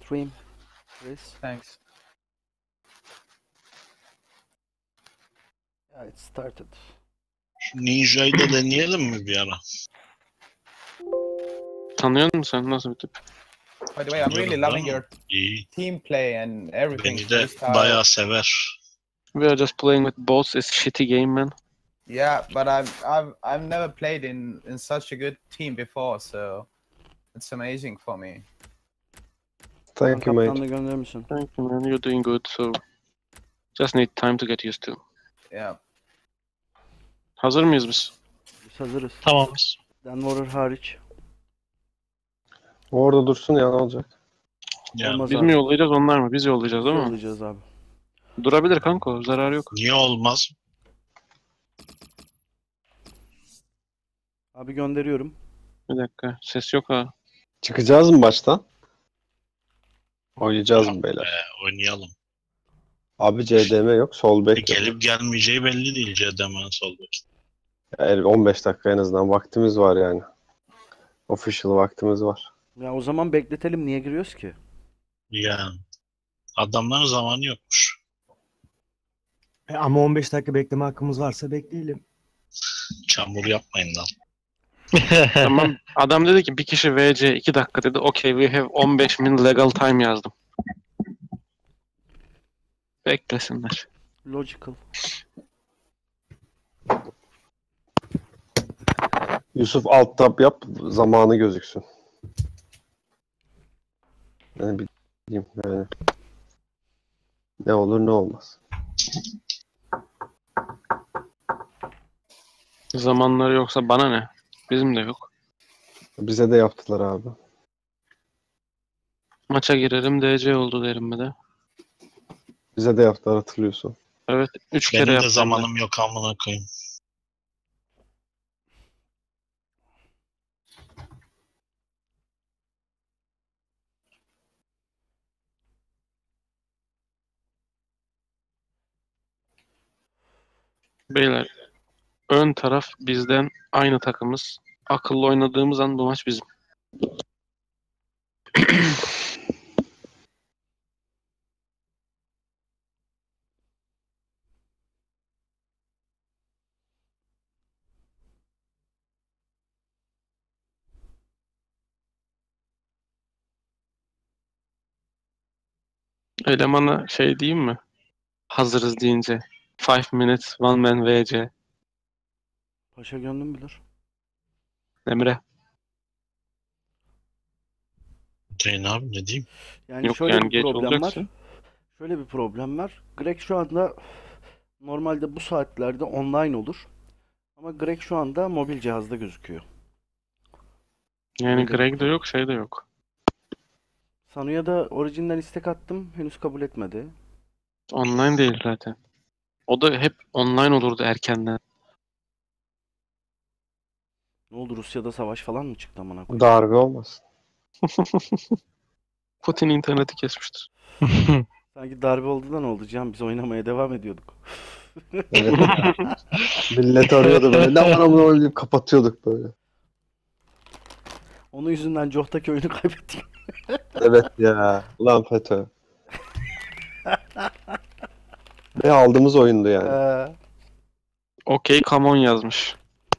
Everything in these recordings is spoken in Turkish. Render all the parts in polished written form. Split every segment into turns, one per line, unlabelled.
stream, Chris.
Thanks.
Yeah, it started.
Şu Ninja'yı da deneyelim mi bir ara?
Tanıyor musun sen? Nasıl bir tip?
By the way, I'm really loving your
İyi.
team play and everything.
Beni de
Freestyle.
bayağı sever.
We are just playing with bots. It's shitty game, man.
Yeah, but I've never played in such a good team before, so it's amazing for me.
Thank you, mate.
Kaptanlığı göndermişsin.
Thank you, man. You're doing good, so just need time to get used to.
Yeah.
Hazır mıyız biz?
Biz hazırız.
Tamamız.
Dan Warrior hariç.
Orada dursun ya, ne olacak?
Yani
Olmaz
Biz
abi.
mi yollayacağız, onlar mı? Biz yollayacağız
Biz
değil mi?
yollayacağız abi.
Durabilir kanka, zararı yok.
niye olmaz?
Abi gönderiyorum.
Bir dakika, ses yok ha.
Çıkacağız mı baştan? Oynayacağız mı beyler?
Oynayalım.
Abi CDM yok, sol bek yok.
Gelip gelmeyeceği belli değil Cedeman'ın sol bek.
Yani 15 dakika en azından vaktimiz var yani. Official vaktimiz var.
Ya o zaman bekletelim. Niye giriyoruz ki?
Yani. Adamların zamanı yokmuş.
Ama 15 dakika bekleme hakkımız varsa bekleyelim.
Çamur yapmayın lan.
Tamam, adam dedi ki bir kişi VC 2 dakika dedi. Okay, we have 15 min legal time yazdım. Beklesinler.
Logical.
Yusuf alt tab yap, zamanı gözüksün. Yani bileyim yani. Ne olur ne olmaz.
Zamanları yoksa bana ne? Bizim de yok.
Bize de yaptılar abi.
Maça girerim, DC oldu derim bir de.
Bize de yaptılar, hatırlıyorsun.
Evet, 3 kere
Benim de
yaptım.
zamanım yok amına koyayım.
Beyler, ön taraf bizden, aynı takımız. Akıllı oynadığımız an bu maç bizim. Elemana şey diyeyim mi? Hazırız deyince. 5 minutes, one man VC.
Paşa gönlüm bilir.
Emre.
Hüseyin abi ne diyeyim?
Yani
Yok
şöyle
yani
bir
geç
problem var.
olacaksın.
Şöyle bir problem var. Greg şu anda normalde bu saatlerde online olur. Ama Greg şu anda mobil cihazda gözüküyor.
Yani
Öyle.
Greg de yok, şey de yok.
Sanu'ya da orijinden istek attım. Henüz kabul etmedi.
Online değil zaten. O da hep online olurdu erkenden.
Ne oldu, Rusya'da savaş falan mı çıktı amına koyayım?
Darbe olmasın.
Putin interneti kesmiştir.
Sanki darbe oldu da ne oldu Can? Biz oynamaya devam ediyorduk.
Evet. Millet arıyordu böyle. Ne var amına koyayım, kapatıyorduk böyle.
Onun yüzünden Joh'taki oyunu kaybettik.
Evet ya. Ulan FETÖ. Ve aldığımız oyundu yani.
Okay, come on yazmış.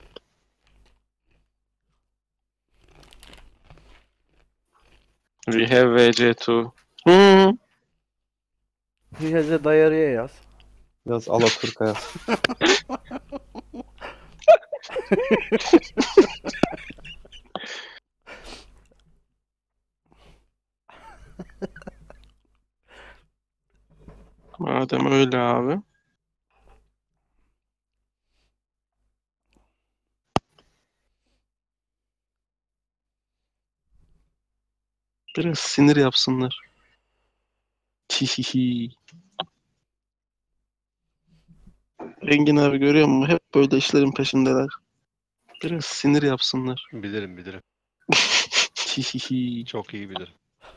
We have VC2. Hı.
He has a diarrhea yaz.
Biraz Alaturka yaz.
Madem öyle abi. Biraz sinir yapsınlar. Hihihi. Engin abi görüyor musun? Hep böyle işlerin peşindeler. Biraz sinir yapsınlar.
Bilirim.
Hihihi.
Çok iyi bilirim.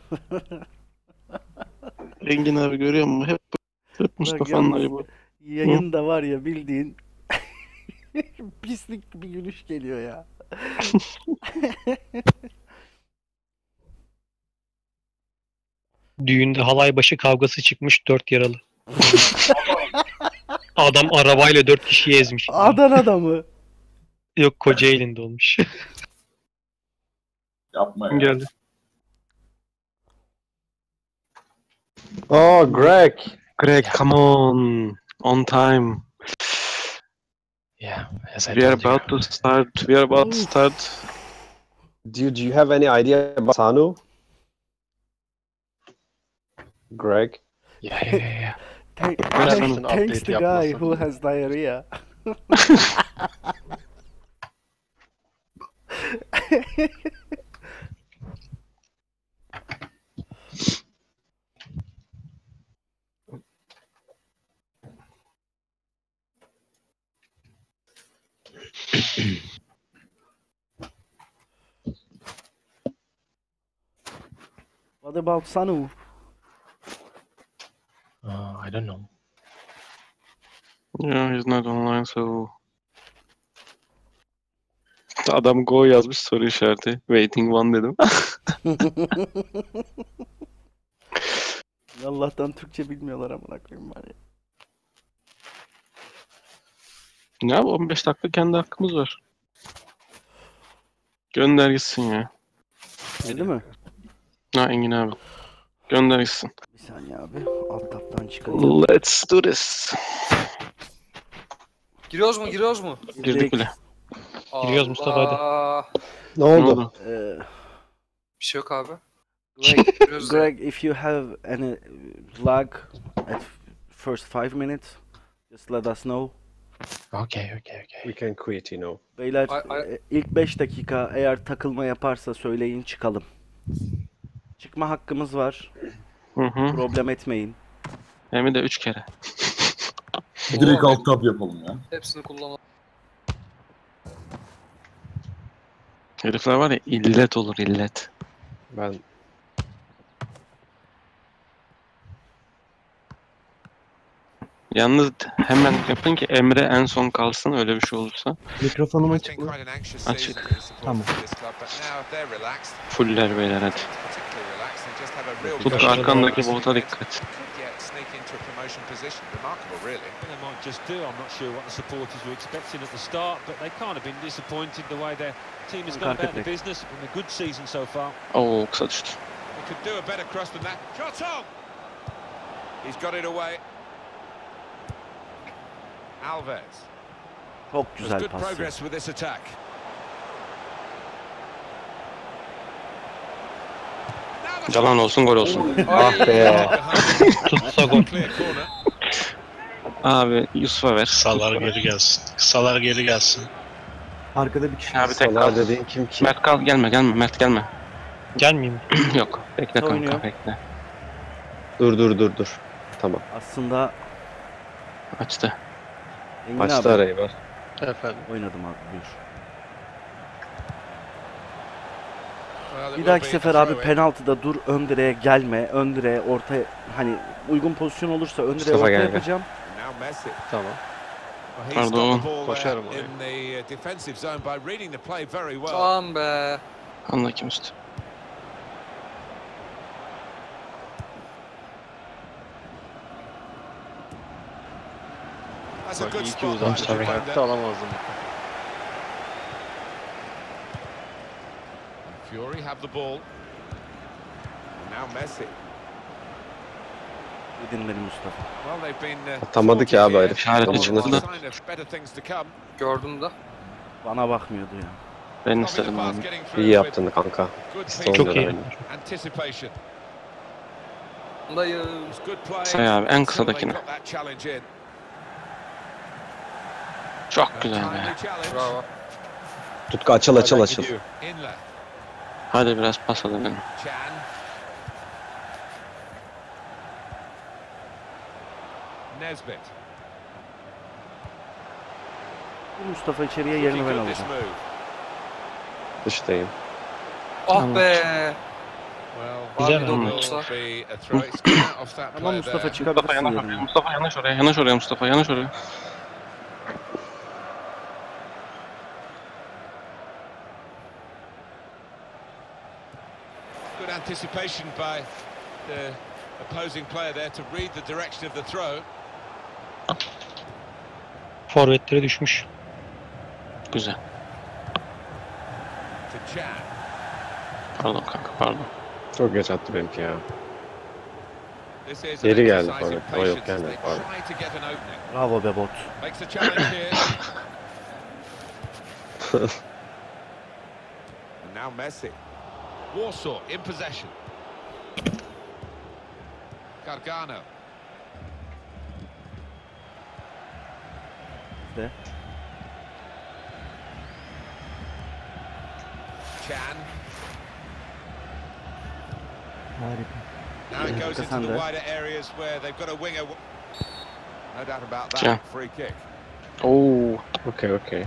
Engin abi görüyor musun? Hep Mustafa'nın
yalnız-
ayıbı.
Yayında var ya bildiğin pislik bir gülüş geliyor ya.
Düğünde halay başı kavgası çıkmış 4 yaralı. Adam arabayla 4 kişiyi ezmiş.
Adana'da mı?
Yok Kocaeli'nde olmuş.
Yapma ya.
Geldi.
Oh, Greg.
Greg, come on. On time.
Yeah, as I
We are
told you.
about to start. We are about to start.
Do you have any idea about Sanu? Greg?
Yeah.
Thanks
update
the guy
yapmasın.
who has diarrhea. What about Sanu?
I don't know.
Yeah, he's not online, so... Adam go yazmış soru işareti. Waiting one dedim.
Allah'tan Türkçe bilmiyorlar amına koyayım var ya.
Ne abi 15 dakika kendi hakkımız var. Gönder gitsin ya.
Değil mi?
Ha Engin abi. Gönder gitsin.
Bir saniye abi. Alt taptan çıkalım.
Let's do this.
Giriyoruz mu?
Girdik bile.
Giriyoruz Mustafa, hadi.
Allah.
Ne oldu?
Bir şey yok abi.
Greg,
Giriyoruz ya.
Greg, if you have any lag at first 5 minutes, just let us know.
Okay.
We can quit, you know.
Beyler
Ay.
ilk 5 dakika eğer takılma yaparsa söyleyin çıkalım. Çıkma hakkımız var.
Hı hı.
Problem etmeyin.
Hem de 3 kere.
Direkt alt tab yapalım ya.
Hepsini kullanalım.
Herifler var ya illet olur illet.
Ben
Yalnız hemen yapın ki Emre en son kalsın öyle bir şey olursa.
Mikrofonum açık mı?
Açık.
Tamam.
Fuller beyler hadi. Tut arkandaki bota dikkat. Oo kısa düştü.
Alves.
Çok güzel pas. Ya.
Yalan olsun gol olsun.
ah be.
Tutsa gol.
Abi Yusuf'a ver.
Kısalar geri gelsin. Kısalar geri gelsin.
Arkada bir kişi.
Abi tek
Salah
kal.
dediğin kim ki?
Mert kal gelme Mert gelme.
Gelmeyeyim.
Yok bekle
Oynuyor.
kanka bekle.
Dur. Tamam.
Aslında
Açtı.
Engin
Açtı
abi
arayı var.
Efendim.
oynadım abi buyur. Bir dahaki sefer abi penaltıda dur ön direğe gelme. Ön direğe orta hani uygun pozisyon olursa ön direğe
Mustafa
orta
gel.
yapacağım.
Tamam.
Pardon.
Koşarım oraya.
Tamam be.
Anla kim üstü.
Bak iyi ki uzamış. Hayatta alamazdım.
Fury have the ball. Now Messi.
Dedin beni Mustafa.
Well, they've been
Atamadı ki abi herif.
İşareti
Tamam,
çıktı da.
sign of better things to come.
Gördüm de.
Bana bakmıyordu ya.
Ben istedim abi.
İyi yaptın kanka.
Good
İşte
feet.
Çok
oynadı
iyi.
yani.
Anticipation.
Dayı.
It's good play.
Say abi en
until
kısadakine.
they got that challenge in.
Çok güzel be.
Timely challenge.
Bravo.
Tutku açıl.
Inlet.
Hadi biraz pas alalım.
Chan. Nesbit.
Bu Mustafa içeriye yerini ben
Good
alacağım.
this move.
Dıştayım.
Ah be.
Well,
Güzel
Abi
ama.
olsa.
be a throw. It's gone out off that
Ama
player
Mustafa
there.
çıkabilirsin yerine.
Mustafa yanaş oraya. Yanaş oraya Mustafa. Yanaş oraya.
Good anticipation by the opposing player there to read the direction of the throw.
Forvetleri düşmüş.
Güzel.
To Chan.
Pardon kanka pardon.
Çok geç attı benimki ya.
This is an
Geri geldi
exercise in
forvet. O yok,
patience as
gelmedi,
they
pardon.
try to get an opening.
Bravo be bot.
Makes the challenge here. And now Messi. Warsaw in possession. Gargano.
De.
Chan.
Harika.
Now it goes into the
Cassandra.
wider areas where they've got a winger. No doubt about that.
Chan.
Free kick.
Oo.
Okey.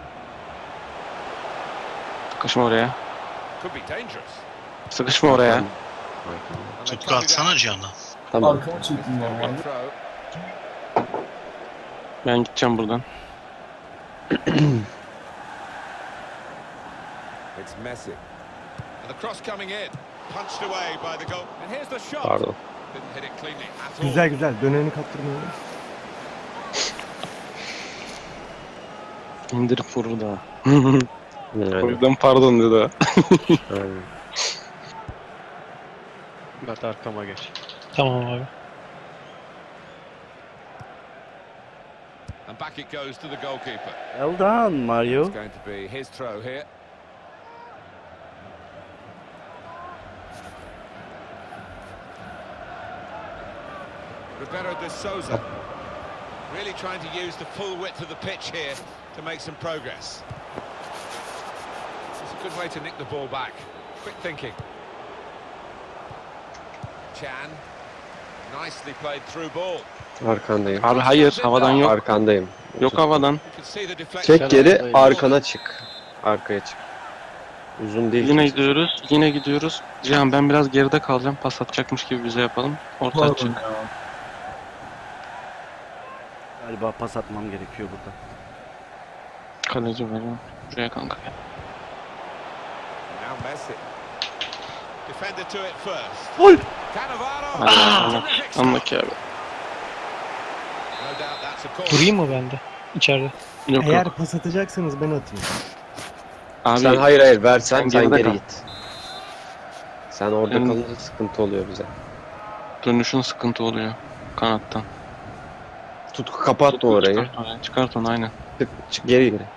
Sıkışma oraya.
Could be dangerous.
Sıkışma oraya.
And they
Tutku
cut it
atsana
out.
Can'a.
Tamam.
Good throw.
Ben gideceğim buradan.
It's Messi. And the cross coming in. Punched away by the goal. And here's the shot.
Pardon.
Didn't hit it cleanly at all.
Güzel güzel. Döneni kaptırmayalım.
İndirip vurur da. O
Yani,
yüzden pardon dedi.
aynen.
Mert arkama geç.
Tamam abi.
And back it goes to the goalkeeper.
Well done Mario.
It's going to be his throw here. Roberto de Souza. Really trying to use the full width of the pitch here to make some progress. It's a good way to nick the ball back. Quick thinking. Chan. Nicely played through ball.
Arkandayım.
Abi hayır havadan yok.
Arkandayım.
Yok havadan.
You can see the deflection.
Çek geri, arkana çık. Arkaya çık. Uzun değil.
Yine
kimse.
gidiyoruz. Yine gidiyoruz. Cihan ben biraz geride kalacağım. Pas atacakmış gibi bize yapalım. Orta açık.
Galiba pas atmam gerekiyor burada.
Kaleci veriyorum. Buraya kanka.
Now Messi. Defender to it first.
Gol!
Cannavaro.
Hadi
Terrific stop.
anlak abi.
No doubt that's a call.
Durayım mı ben de? İçeride.
Yok
Eğer
yok.
pas atacaksanız ben atayım.
Abi
Sen hayır versen
sen
sen
geride
geri
kal.
git. Sen orada
Benim-
kalınca sıkıntı oluyor bize.
dönüşün sıkıntı oluyor. Kanattan.
Tutku kapatma orayı.
Çıkart orayı. Çıkart onu aynen.
Çık geri geri.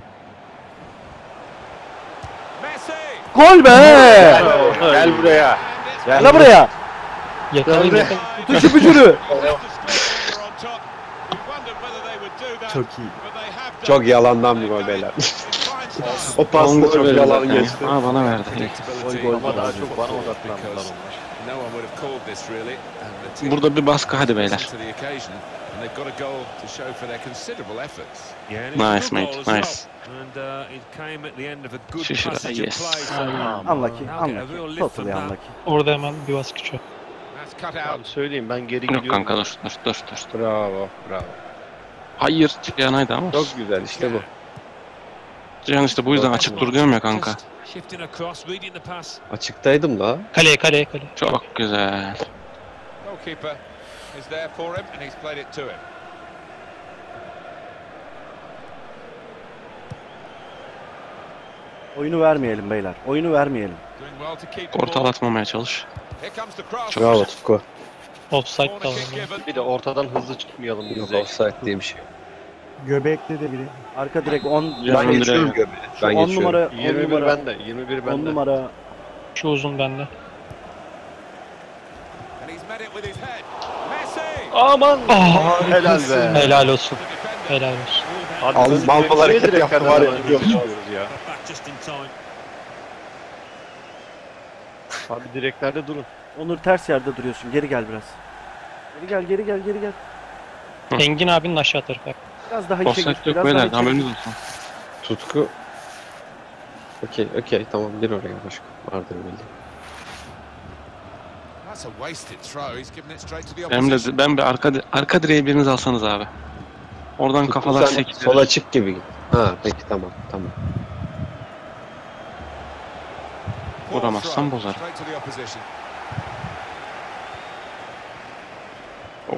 Messi.
Gol be!
Gel buraya.
And it's
Gel buraya.
Yakalayın
Gel
yakalayın.
Tutun şu bücürü.
on top. We wondered whether they would do that,
Çok iyi.
but they have done.
Çok yalandan bir gol
They've done
beyler.
it in fine style.
O pas da çok yalan geçti.
Aa bana verdi.
Ama daha çok bana odaklandılar onlar.
No one would have called this really. And the team
Burada bir baskı hadi beyler.
risen to the occasion, and they've got a goal to show for their considerable efforts.
Nice mate. Nice. Şişir. Yes.
Unlucky. Unlucky. Totally unlucky.
Orada hemen bir baskı çok.
That's cut
Abi
out.
söyleyeyim ben geri
Yok
gidiyorum.
kanka dur.
Bravo.
Hayır Cihan'aydı ama.
Çok güzel işte bu.
Cihan işte bu yüzden açık dur diyorum ya kanka.
Açıktaydım da.
Kaleye.
Çok güzel.
Goalkeeper is there for him, and he's played it to him.
Oyunu vermeyelim beyler. Oyunu vermeyelim.
Doing well to keep the ball.
Ortalatmamaya çalış.
Here comes the cross.
Bravo Tutku.
Offside
Corner
da var.
kick given.
Bir de ortadan hızlı çıkmayalım.
Yok
Bize.
offside diye bir şey yok.
Göbekte de biri.
Arka direkt 10
Cihan
Ben geçiyorum
direkt.
göbeği.
Şu
Ben
10
geçiyorum.
numara 10
21
numara
bende. 21
10
bende.
numara
Şu uzun bende.
And he's met it with his head. Messi.
Aman!
Ah,
Helal be.
helal olsun.
The defender.
Helal olsun.
Abi
Al-
biz
mal
niye
hareket
direkt
yaptı
her
var ya,
zaman
biliyor musun?
çıkıyoruz ya. Abi direklerde durun.
Onur ters yerde duruyorsun. Geri gel biraz. Geri gel.
Hı.
Engin abinin aşağı tarafı.
Biraz daha içe
Offside
git.
yok
Biraz
beyler.
daha içe
Haberiniz
git.
olsun.
Tutku. Okey tamam gir oraya başka. Vardır bildiğin.
That's a wasted throw. He's given it straight to the
Benim
opposition.
de ben bir arka direğe biriniz alsanız abi. Oradan
Tutku
kafalar
sen
sekilir.
sola çık gibi git. Ha peki tamam.
Vuramazsam
Poor throw,
bozar.
straight to the opposition.
Oo.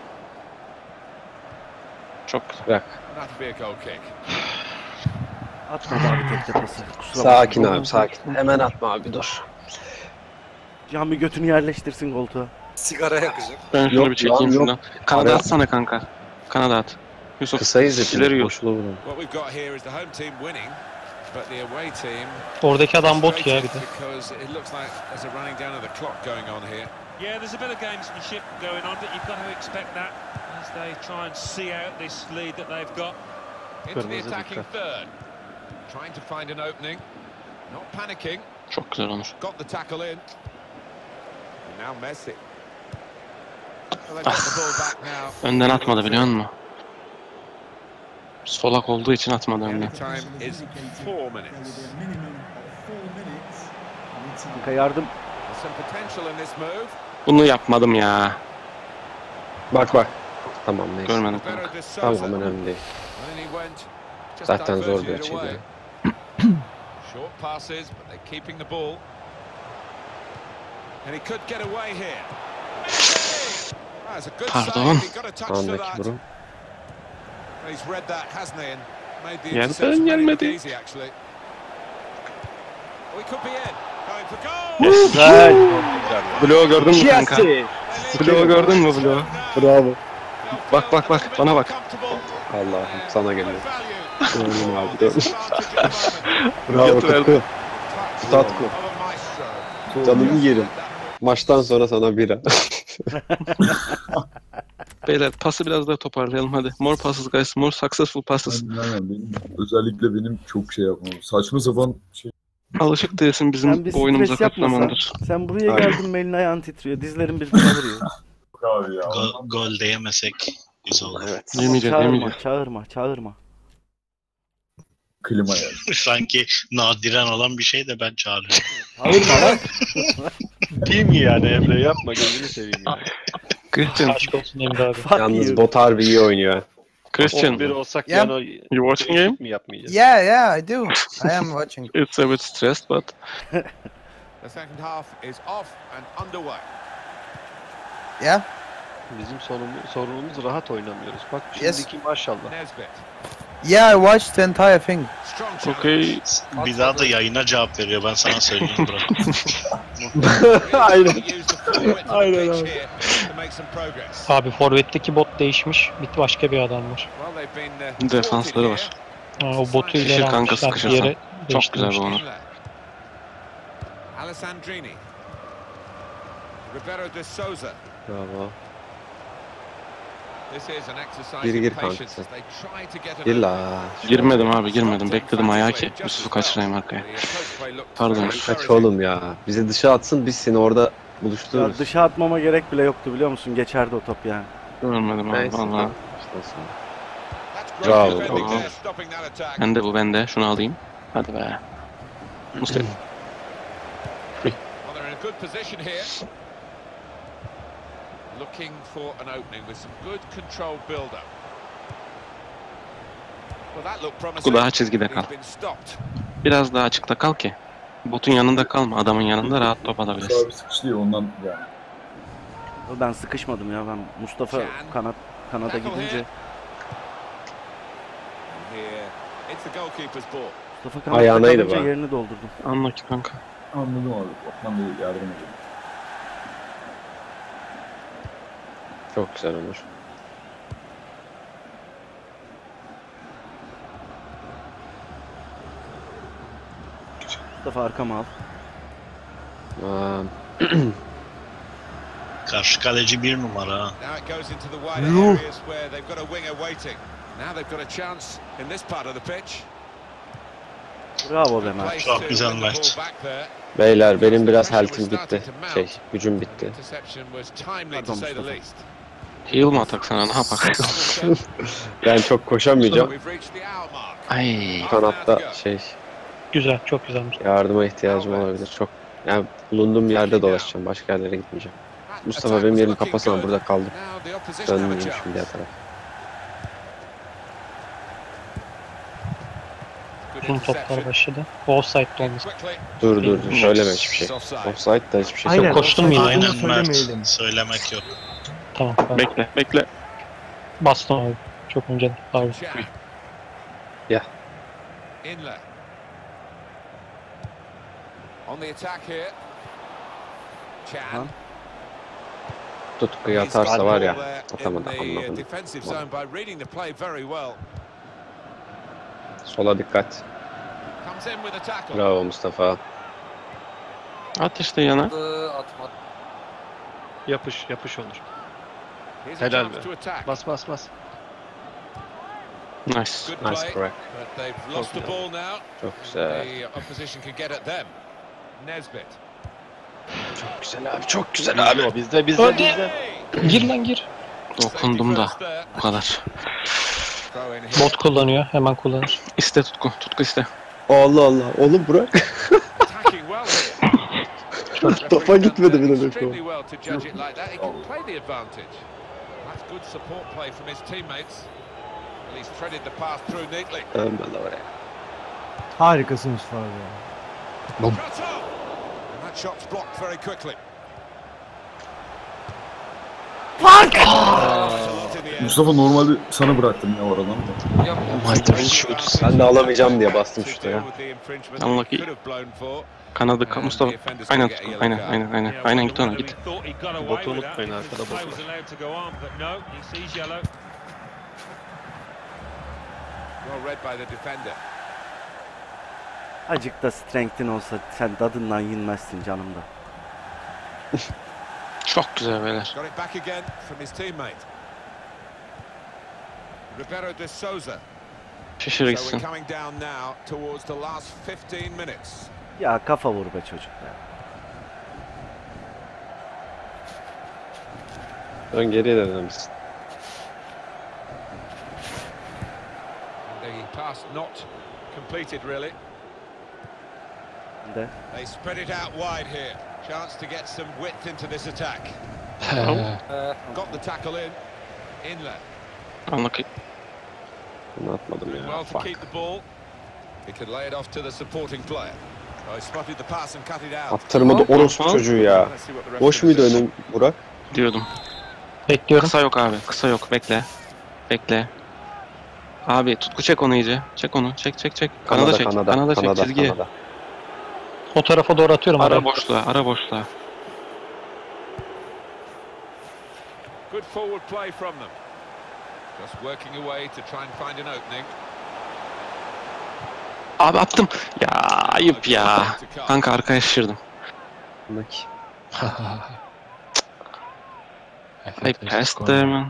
Çok güzel.
Bırak.
That'll be a goal kick.
Atmadı abi tekte pası. Kusura
Sakin
bakma.
abi sakin. Hemen atma abi dur.
Cami götünü yerleştirsin koltuğa.
Sigara yakacak.
Ben şunu
Yok
bir çekeyim
lan, yok.
şuradan. Kanada
Araya-
atsana kanka. Kanada at. Yusuf.
Kısa
ileri
izletin.
yürü.
Boşluğu vurun.
What we've got here is the home team winning, but the away team
Oradaki adam bot ya bir de.
because it looks like there's a running down of the clock going on here.
Yeah, there's a bit of gamesmanship going on, but you've got to expect that as they try and see out this lead that they've got.
Into the
Kırmızı
attacking
dikkat.
third. Trying to find an opening. Not panicking.
Çok güzel olmuş.
Got the tackle in. And now Messi. Well, they've got the ball back now.
Önden atmadı biliyor musun? Solak olduğu için atmadı
The
önden.
end time is 4 minutes.
Kanka yardım.
There's some potential in this move.
Bunu yapmadım ya.
Bak bak. Tamam neyse.
Görmedim
Roberto
kanka.
de Sousa.
Tamam önemli değil.
And he went just
Zaten zor bir
diverted it
açıydı.
away. Short passes, but they're keeping the ball. And he could get away here. That's a good
Pardon.
save. He got a touch to
Andaki
that.
burun.
He's read that, hasn't he? And made the
Yerden
interception very
gelmedi.
easy, actually. Oh, he could be in. Going for goal.
Güzel.
Bloğu gördün mü kanka? Bloğu gördün mü bloğu?
Bravo.
Bak bak bak bana bak.
Allah'ım sana geliyor. Gördüm abi gördüm.
Bravo.
Bravo Tutku. Tatku. Canımı yerim. Maçtan sonra sana bira.
Beyler pası biraz daha toparlayalım hadi. More passes guys, more successful passes.
Aynen özellikle benim çok şey yapmam. Saçma sapan şey.
Alışık değilsin
Sen
bizim
bir
oyunumuza
stres yapmasan.
katlamandır.
Sen buraya
Aynen.
geldin, elin ayağın titriyor. Dizlerin birbirine vuruyor.
Abi ya.
Gol de yemesek güzel olur.
Evet.
Yemeyeceğiz,
Çağırma,
yemeyeceğiz.
çağırma.
Klima yani.
Sanki nadiren olan bir şey de ben çağırıyorum.
Çağırma lan.
Değil mi yani Emre? Yapma gözünü seveyim ya.
Christian,
Aşk olsun Emre abi.
Fuck
Yalnız
you.
bot harbi iyi oynuyor.
Christian,
11 olsak
Yeah.
yani o
you watching game?
mi yapmayacağız?
Yeah, I do. I am watching.
It's a bit stressed but
The second half is off and underway.
Yeah.
Bizim sorunumuz rahat oynamıyoruz. Bak
Yes.
şimdiki maşallah.
Nesbitt.
Yeah, I watched the entire thing.
Strong challenge.
okay.
Bir daha da yayına cevap veriyor. Ben sana söyleyeyim bırak.
Aynen.
Use the full width of the
Aynen
pitch
abi.
here to make some progress.
Abi forvetteki bot değişmiş. Bir başka bir adam var.
Well, they've been
Defansları var.
Ha, o botu
Sıkışır
ileri
kanka,
almışlar. Bir
sıkışırsan.
yere
Çok güzel bu
değiştirmişler.
onu.
Alessandrini. Roberto de Sousa.
Bravo.
This is an exercise
Gir,
in
gir
patience
kankası.
as they try to get an
Gir
opening.
la.
Girmedim abi girmedim. Bekledim ayağı ki Yusuf'u kaçırayım arkaya. Pardon.
Kaç oğlum ya. Bizi dışa atsın biz seni orada
Ya
buluştururuz.
dışa atmama gerek bile yoktu biliyor musun? Geçerdi o top yani.
Görmedim abi
Neyse,
valla.
tamam. İşte sonra. Bravo, bravo.
Bende bu bende. Şunu alayım. Hadi be. Muslim.
Well, they're in a good position here. Looking for an opening with some good controlled build-up. Well, that looked promising.
Bu daha çizgide kal.
He's been stopped.
Biraz daha açıkta kal ki. Botun yanında kalma. Adamın yanında rahat top alabilirsin.
Abi sıkıştı ya ondan yani.
Ben sıkışmadım ya, ben Mustafa kanada gidince.
Here, it's the goalkeeper's ball.
Mustafa kanada
Ayağınaydı
kalınca
be.
yerini doldurdum.
Anla ki kanka.
Anladım abi. Osman Bey yardım edin.
Çok güzel Onur.
Mustafa arkama al.
Aa,
Karşı kaleci bir numara ha.
Now it goes into the wider areas where they've got a winger waiting. Now they've got a chance in this part of the pitch.
Bravo be Mert.
Place
Çok
to
güzel
win the
maç.
ball back there.
beyler benim biraz health'im bitti. Gücüm bitti.
Interception was timely to
Pardon
say the
Mustafa.
least.
Heal mı atak sana ne yapak?
Ben çok koşamayacağım.
We've reached the hour mark.
Ay.
Kanatta
Güzel, çok güzelmiş.
yardıma ihtiyacım olabilir. Çok yani bulunduğum yerde dolaşacağım. Başka yerlere gitmeyeceğim. Mustafa benim yerimi kapasana, burada kaldım.
Now the opposition have a
Dönmeyeyim
chance.
şimdi diğer tarafa.
Good
Uzun toplar
interception.
başladı. Offside'da olması.
Quickly.
Dur söyleme hiçbir şey.
Offside.
Offside da hiçbir şey
Aynen.
yok.
Koştum yine.
Aynen.
Aynen
Söylemeyelim.
Mert. Söylemek yok.
Tamam.
Bekle, bekle.
Bastım abi. Çok önceden. Abi.
Yeah.
Inler. On the attack here. Chan.
Tutkuyu
He's
atarsa
got
var
the
ya.
ball there
Atamadı
in the,
anladım.
defensive zone by reading the play very well.
Sola dikkat.
Comes in with a tackle.
Bravo Mustafa.
At işte yana.
Atmadı.
Yapış, yapış Onur.
Here's a
Helal
chance
be.
to attack.
Bas bas bas.
Nice.
Good
Nice
play,
crack.
but they've lost the
güzel.
ball now.
Çok güzel.
The opposition can get at them. Nesbit.
Çok güzel abi. Çok güzel abi.
O bizde bizde
Hadi.
bizde.
Gir lan gir.
Dokundum da. Bu kadar.
Throw in here.
Bot kullanıyor. Hemen kullanır.
İste Tutku. Tutku iste.
Allah Allah. Oğlum bırak.
Attacking well here.
Kafa gitmedi bile be.
Extremely well to judge it like that. He can play the advantage. That's good support play from his teammates. Well, he's threaded the pass through neatly.
Ölmedi oraya.
Harikasın Mustafa abi ya.
Cut off! And that shot's blocked very quickly. Fuck!
Mustafa normalde sana bıraktım ya oradan da.
Ben de alamayacağım diye bastım şurada ya.
Unlucky. Kanadı Mustafa. Aynen Tutku. Aynen. Aynen git ona git.
Botu unutmayın, arkada bot var.
Well read by the defender.
Acık da strength'in olsa sen tadından yenmezsin canım da.
Çok güzel beyler.
Got it back again from his teammate. Roberto de Souza. So
Şişir
we're
gitsin.
coming down now towards the last 15 minutes.
Ya kafa vur be çocuk ya.
Ön geriye dönemişsin.
The pass not completed really.
De.
They spread it out wide here. Chance to get some width into this attack. Got the tackle in. Inlet.
Unlucky.
Bunu atmadım ya.
Well to
Fuck.
keep the ball. He could lay it off to the supporting player. Oh, he spotted the pass and cut it out.
Attırmadı orospu çocuğu ya.
Let's see what the
Boş
referee
muydu
says.
önüm Burak?
Diyordum.
Bekliyorum.
Kısa yok abi. Kısa yok. Bekle. Bekle. Abi Tutku çek onu iyice. Çek onu. Çek. Kanada çek. Kanada çek çizgiye.
Kanada.
O tarafa doğru atıyorum.
Ara
abi.
boşluğa. Ara boşluğa.
Good forward play from them. Just working away to try and find an opening.
Abi attım. Ya ayıp ya. Kanka arkaya şişirdim.
Bak.
I passed there man.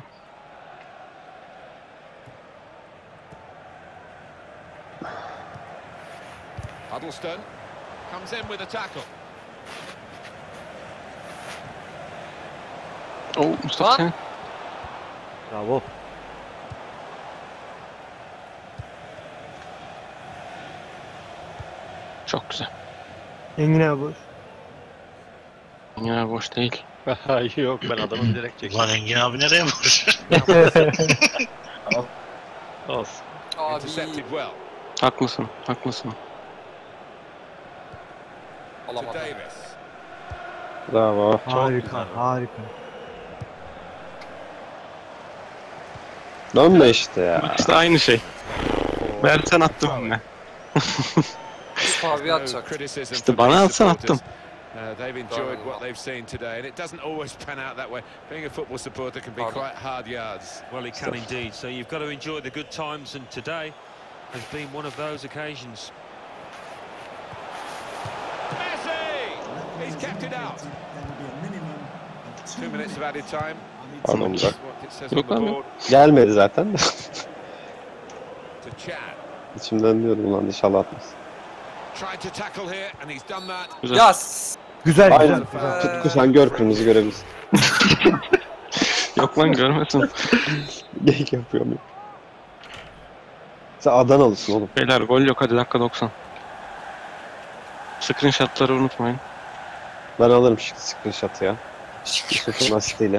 Huddleston comes in with a tackle.
Oh Mustafa sen.
Bravo.
Çok güzel.
Engin abi boş.
Ya boş değil.
Yok ben adamı direkt çektim.
Ulan Engin abi nereye vurur?
Olsun.
Abi.
Intercepted well.
Haklısın.
To
Alamadım.
Davis.
Bravo.
Harika.
Dönme işte ya.
Bak işte aynı şey. Versen attım önüne.
Abi atacak.
Criticism
İşte
for
bana
these
alsan
supporters.
attım.
They've enjoyed what they've seen today, and it doesn't always pan out that way. Being a football supporter can be quite hard yards.
Well, it can indeed. So you've got to enjoy the good times, and today has been one of those occasions.
Messi! He's kept it out. 2 minutes of added time.
Pardon Burak.
What it says on
Yok
the
abi.
board
Gelmedi zaten de.
to Chan.
İçimden diyordum ulan inşallah atmaz.
Tried to tackle here, and he's done that.
Güzel.
Yas.
Güzel.
Aynen. Tutku sen gör kırmızı görebilirsin.
Yok lan görmesin.
Geyik yapıyor mu? Sen Adanalısın oğlum.
Beyler gol yok hadi dakika 90. Screenshotları unutmayın.
Ben alırım screenshot'ı ya. Yusuf'un asistiyle.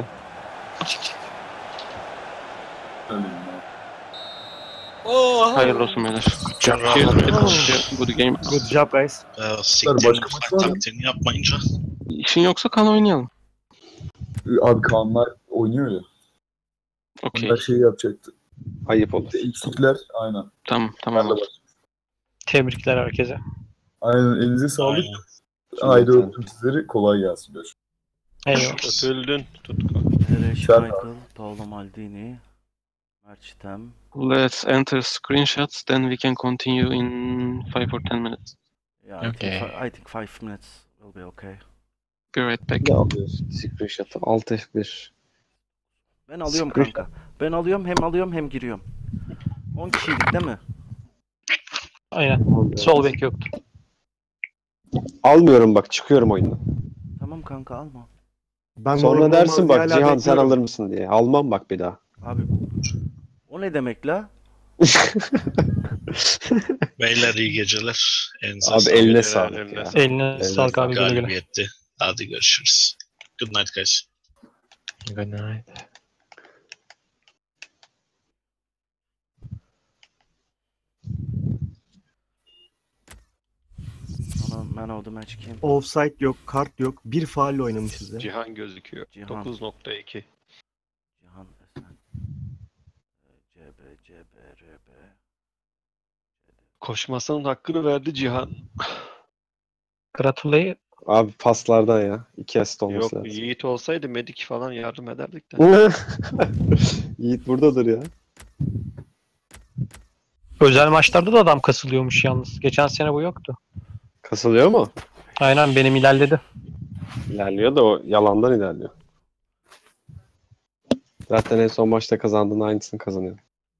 Hayırlı olsun beyler.
Çok
Cheers. Good game.
Good job guys.
Siktir
Başka
mutfak
maç var mı?
taktiğini yapmayınca.
İşin yoksa kan oynayalım.
Abi Kaanlar oynuyor ya.
Okey.
Her şeyi yapacaktı.
Ayıp olur.
Eksikler aynen.
Tamam tamam.
Onlarla baş-
Tebrikler herkese.
Aynen elinize sağlık.
Aynen.
Haydi öptüm sizleri. Kolay gelsin. Görüşürüz.
Eyvallah.
Öpüldün Tutku.
Ereş,
Sen-
Michael, Paolo Maldini, Merçtem.
Let's enter screenshots, then we can continue in 5 or 10 minutes.
Yeah, I think,
Okay.
I think 5 minutes will be okay.
Be right back.
Ne alıyorsun? Screenshot'ı. Alt F1.
Ben alıyorum
Screenshot.
kanka. Ben alıyorum hem giriyorum. 10 kişiydik değil mi?
Aynen. Sol bek yoktu.
Almıyorum bak, çıkıyorum oyundan.
Tamam kanka alma.
Ben
Sonra
normal
dersin
olmaz
bak
diye hala
Cihan sen
bekliyorum.
alır mısın diye. Almam bak bir daha.
Abi o ne demek la?
Beyler iyi geceler. Elinize
Abi
sağlık.
eline
Helal,
sağlık
eline
ya.
sağlık.
Eline sağlık abi, güle güle.
Galibiyetti. Hadi görüşürüz. Good night guys.
Good night.
Bana man of the match kim?
Offside yok, kart yok. Bir faulle oynamışız ya.
Cihan gözüküyor.
Cihan.
9.2.
Cihan Esen. CB, RB.
Koşmasının hakkını verdi Cihan.
Gratulate.
Abi paslardan ya. 2 asist olması
Yok
lazım.
Yiğit olsaydı Medik falan yardım ederdik de.
Yiğit buradadır ya.
Özel maçlarda da adam kasılıyormuş yalnız. Geçen sene bu yoktu.
Kasılıyor mu?
Aynen, benim ilerledi.
İlerliyor da o yalandan ilerliyor. Zaten en son maçta kazandığın aynısını kazanıyor.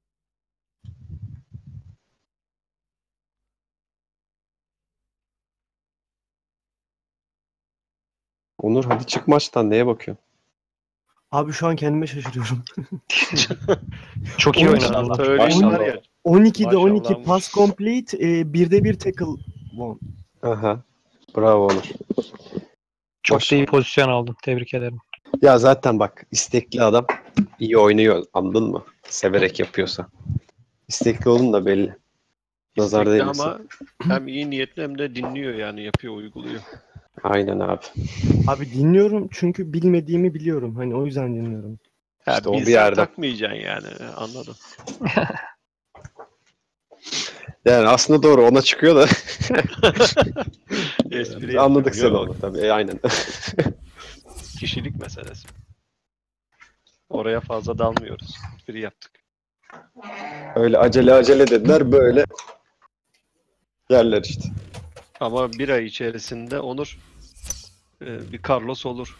Onur hadi çık maçtan, neye bakıyorsun?
Abi şu an kendime şaşırıyorum.
Çok iyi
Onun
oynadı
Şanta
Allah.
öyle
Maşallah.
var ya.
12'de 12
Maşallah.
pass complete, 1'de 1 tackle won.
Aha. Bravo Onur.
Çok da iyi
Maşallah.
pozisyon aldın. Tebrik ederim.
Ya zaten bak, istekli adam iyi oynuyor, anladın mı? Severek yapıyorsa. İstekli olun da belli. Nazar
İstekli
değmesin.
ama hem iyi niyetli hem de dinliyor yani yapıyor, uyguluyor.
Aynen abi.
Abi dinliyorum çünkü bilmediğimi biliyorum. Hani o yüzden dinliyorum.
Ha,
İşte o
bilsen
bir yerde.
takmayacaksın yani, anladım.
Yani aslında doğru, ona çıkıyor da.
Espri
Anladık seni
yapıyorum.
onu tabii. Aynen.
Kişilik meselesi. Oraya fazla dalmıyoruz. Espri yaptık.
Öyle acele dediler, böyle yerler işte.
Ama bir ay içerisinde Onur bir Carlos olur.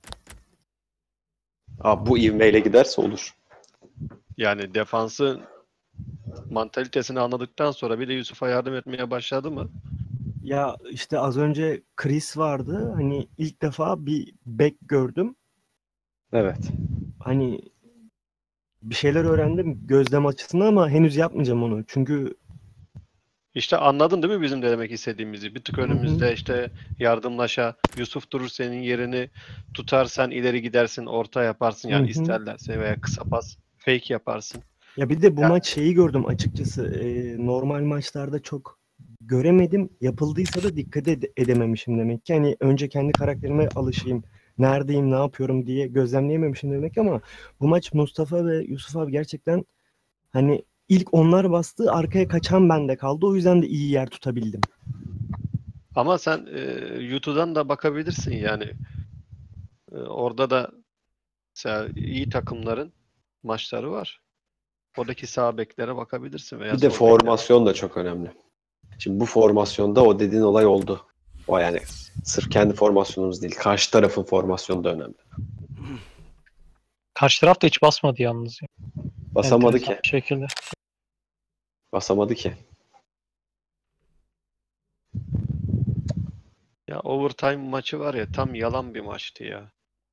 Abi bu ivmeyle giderse olur.
Yani defansı mantalitesini anladıktan sonra bir de Yusuf'a yardım etmeye başladı mı?
Ya işte az önce Chris vardı. Hani ilk defa bir back gördüm.
Evet.
Hani bir şeyler öğrendim gözlem açısından ama henüz yapmayacağım onu. Çünkü
İşte anladın değil mi bizim de demek istediğimizi? Bir tık önümüzde işte yardımlaşa, Yusuf durur senin yerini tutar, sen ileri gidersin, orta yaparsın yani
Hı hı.
isterlerse veya kısa pas, fake yaparsın.
ya bir de bu
Ya-
maç şeyi gördüm açıkçası. Normal maçlarda çok göremedim. Yapıldıysa da dikkat edememişim demek ki. Hani önce kendi karakterime alışayım. Neredeyim, ne yapıyorum diye gözlemleyememişim demek ama bu maç Mustafa ve Yusuf abi gerçekten hani ilk onlar bastı, arkaya kaçan bende kaldı. O yüzden de iyi yer tutabildim.
Ama sen YouTube'dan da bakabilirsin yani. Orada da mesela iyi takımların maçları var. Oradaki sağ beklere bakabilirsin veya
Bir de
sol beklere.
formasyon da çok önemli. Şimdi bu formasyonda o dediğin olay oldu. O yani sırf kendi formasyonumuz değil, karşı tarafın formasyonu da önemli.
Karşı taraf da hiç basmadı yalnız.
Basamadı
Enteresan
ki.
bir şekilde.
Basamadı ki.
Ya overtime maçı var ya, tam yalan bir maçtı ya.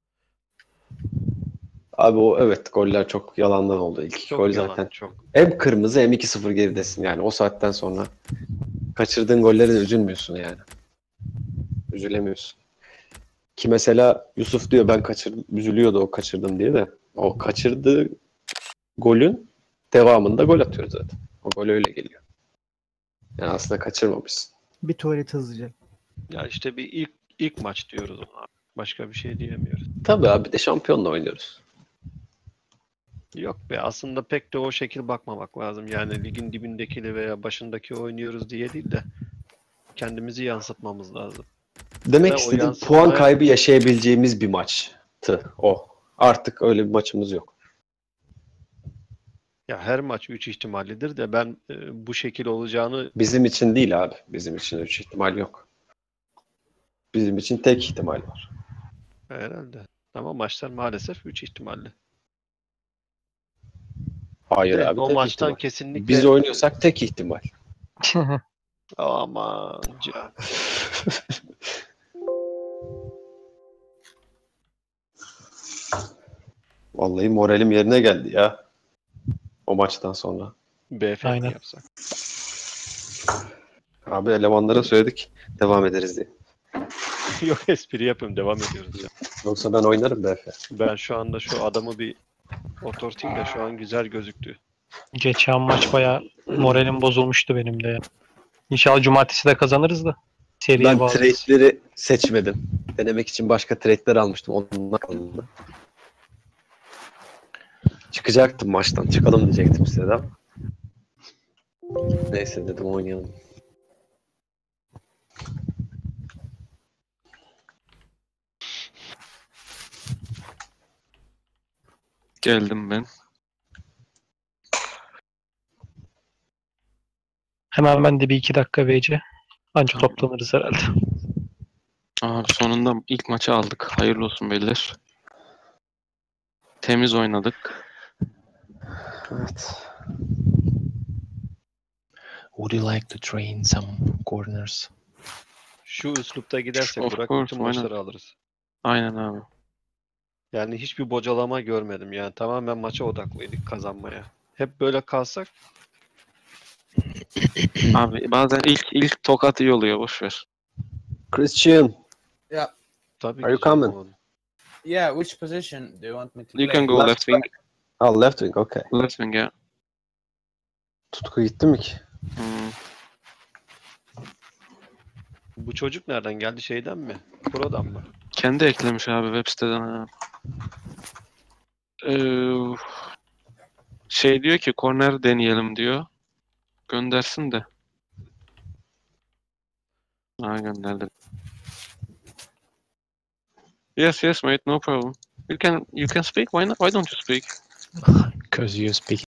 Abi o evet, goller çok yalandan oldu. İlk
Çok
gol
yalan,
zaten.
çok.
Hem kırmızı hem 2-0 geridesin yani. O saatten sonra kaçırdığın gollere de üzülmüyorsun yani. Üzülemiyorsun. Ki mesela Yusuf diyor ben kaçırdım, üzülüyordu o kaçırdım diye de. O kaçırdığı golün devamında gol atıyor zaten. O gol öyle geliyor. Yani aslında kaçırmamışsın.
Bir tuvalet hızlıca.
Ya işte bir ilk maç diyoruz ona. Başka bir şey diyemiyoruz.
Tabii abi, bir de şampiyonla oynuyoruz.
Yok be, aslında pek de o şekil bakmamak lazım. Yani ligin dibindekiyle veya başındaki oynuyoruz diye değil de kendimizi yansıtmamız lazım.
Demek
Ve o
istediğim
yansıtmaya-
puan kaybı yaşayabileceğimiz bir maçtı o. Artık öyle bir maçımız yok.
Ya her maç 3 ihtimallidir de ben bu şekil olacağını
Bizim için değil abi. Bizim için 3 ihtimal yok. Bizim için tek ihtimal var.
herhalde. Ama maçlar maalesef 3 ihtimalli.
Hayır
De,
abi,
o
tek
maçtan
ihtimal.
kesinlikle
Biz oynuyorsak tek ihtimal.
aman
Vallahi moralim yerine geldi ya. O maçtan sonra.
BF
Aynen.
mi yapsak?
Abi elemanlara söyledik. Devam ederiz diye.
Yok, espri yapıyorum, devam ediyoruz ya.
Yoksa ben oynarım BF.
Ben şu anda şu adamı bir oturtayım da şu an güzel gözüktü.
Geçen maç bayağı moralim bozulmuştu benim de ya. İnşallah cumartesi de kazanırız da. Seriye
Ben
bağlarız.
trade'leri seçmedim. Denemek için başka trade'ler almıştım. Onunla kaldı. Çıkacaktım maçtan. Çıkalım diyecektim size de ama. Neyse dedim, oynayalım.
Geldim ben.
Hemen ben de bir 2 dakika VC. Anca toplanırız herhalde.
Abi sonunda ilk maçı aldık. Hayırlı olsun beyler. Temiz oynadık.
Evet.
Would you like to train some corners?
Şu üslupta gidersek
Of
Burak
course,
bütün
why not?
maçları alırız.
Aynen abi.
Yani hiçbir bocalama görmedim. Yani tamamen maça odaklıydık, kazanmaya. Hep böyle kalsak
Abi bazen ilk tokat iyi oluyor, boş ver.
Christian,
Yeah.
tabii
are you
ki canım
coming?
oğlum.
Yeah, which position do you want me to
You
play?
can go left wing.
Oh, left wing, okay.
Left wing ya.
Tutku gitti mi ki?
Hmm.
Bu çocuk nereden geldi, şeyden mi? Pro'dan mı?
Kendi eklemiş abi web siteden. Ha. Şey diyor ki corner deneyelim diyor. Göndersin de. Ha, gönderdim. Yes mate, no problem. You can speak. Why not? Why don't you speak?
Because you speak